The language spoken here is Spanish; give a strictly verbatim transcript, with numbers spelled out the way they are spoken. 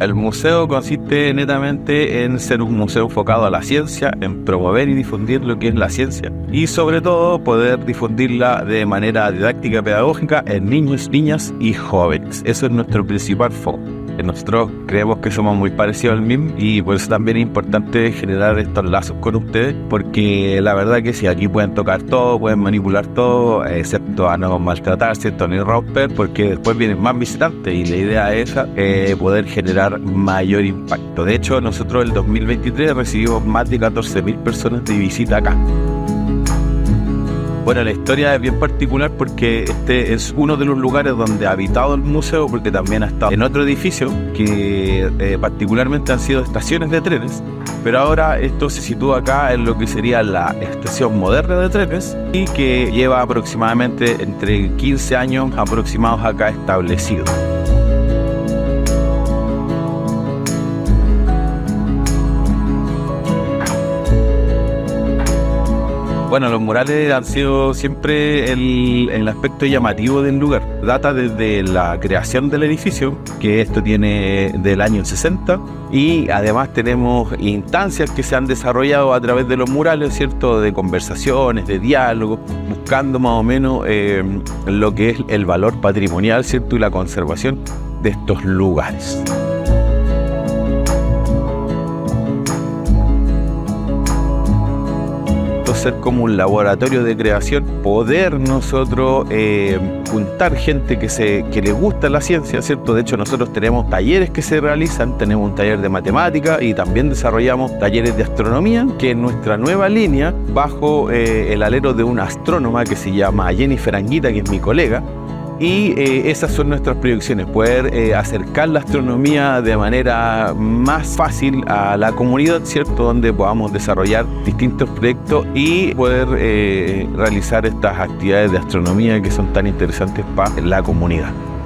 El museo consiste netamente en ser un museo enfocado a la ciencia, en promover y difundir lo que es la ciencia y sobre todo poder difundirla de manera didáctica, pedagógica en niños, niñas y jóvenes. Eso es nuestro principal foco. Nosotros creemos que somos muy parecidos al M I M y por eso también es importante generar estos lazos con ustedes, porque la verdad que si aquí pueden tocar todo, pueden manipular todo, excepto a no maltratar, ¿cierto? Ni romper, porque después vienen más visitantes y la idea es esa, eh, poder generar mayor impacto. De hecho, nosotros el dos mil veintitrés recibimos más de catorce mil personas de visita acá. Bueno, la historia es bien particular porque este es uno de los lugares donde ha habitado el museo, porque también ha estado en otro edificio que eh, particularmente han sido estaciones de trenes, pero ahora esto se sitúa acá en lo que sería la estación moderna de trenes y que lleva aproximadamente entre quince años aproximados acá establecido. Bueno, los murales han sido siempre el, el aspecto llamativo del lugar. Data desde la creación del edificio, que esto tiene del año sesenta, y además tenemos instancias que se han desarrollado a través de los murales, ¿cierto? De conversaciones, de diálogos, buscando más o menos eh, lo que es el valor patrimonial, ¿cierto? Y la conservación de estos lugares. Ser como un laboratorio de creación, poder nosotros eh, juntar gente que, se, que le gusta la ciencia, ¿cierto? De hecho, nosotros tenemos talleres que se realizan, tenemos un taller de matemática y también desarrollamos talleres de astronomía, que es nuestra nueva línea, bajo eh, el alero de una astrónoma que se llama Jennifer Anguita, que es mi colega. Y eh, esas son nuestras proyecciones, poder eh, acercar la astronomía de manera más fácil a la comunidad, ¿cierto? Donde podamos desarrollar distintos proyectos y poder eh, realizar estas actividades de astronomía que son tan interesantes para la comunidad.